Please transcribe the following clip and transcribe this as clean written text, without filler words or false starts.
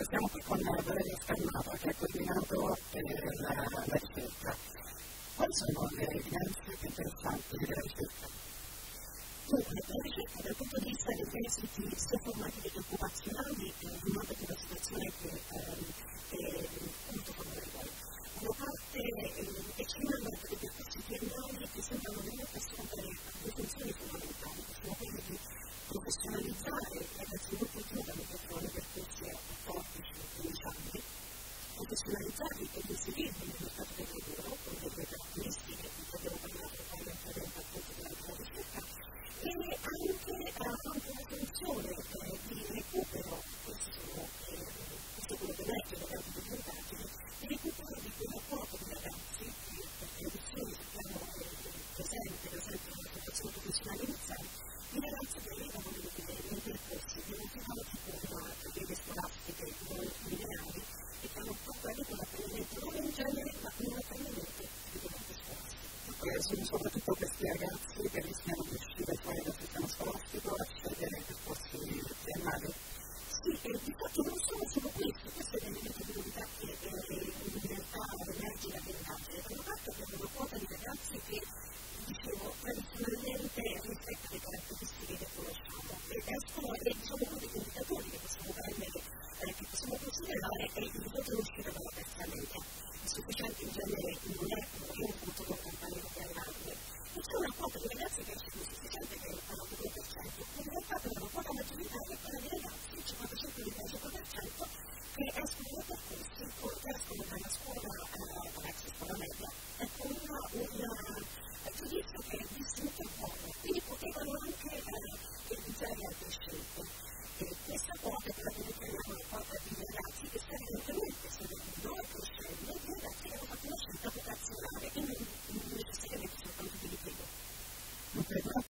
Siamo qui con Valerio Scannato, che ha coordinato la ricerca. Quali sono le evidenze più interessanti della ricerca? Dunque, la ricerca dal punto di vista degli esiti sia formativi che occupazionali dimostra che la situazione è molto favorevole. Da una parte eccellenza dei percorsi triennali che sembrano veramente assumere due funzioni fondamentali, che sono quelle di professionalizzare i ragazzi molto giovani che fanno percorsi a 14-15 anni, professionalizzarli e inserirli nel mercato del lavoro con delle caratteristiche di cui abbiamo parlato precedentemente appunto della ricerca, e anche una funzione di recupero, questo è quello che emerge da tanti documentati, di recupero di quella quota di ragazzi che per tradizione sappiamo presente nella formazione professionale iniziale, di ragazzi che arrivano nei percorsi di motivare con carriere scolastiche non lineari e che hanno problemi con l'apprendimento non in genere ma con l'apprendimento sicuramente scolastico. Sono soprattutto questi ragazzi che rischiano di uscire fuori dal sistema scolastico a scegliere percorsi triennali. Sì, di fatto non sono solo questi, questo è l'elemento di novità che in realtà emerge dall'indagine. Da una parte abbiamo una quota di ragazzi che, dicevo, tradizionalmente rispetta le caratteristiche che conosciamo e escono, e diciamo uno degli indicatori che possiamo prendere, che possiamo considerare è il voto di uscita